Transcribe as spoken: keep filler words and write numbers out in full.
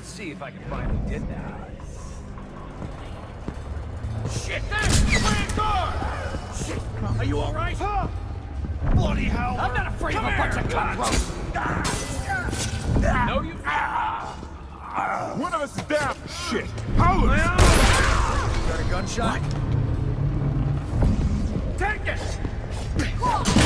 Let's see if I can find who did that. Shit! There! Door! Shit! Are you all right? Huh? Bloody hell! I'm not afraid Come of a bunch of cutthroats! No, you... One of us is down! Shit! Howlers! Got a gunshot? What? Take it!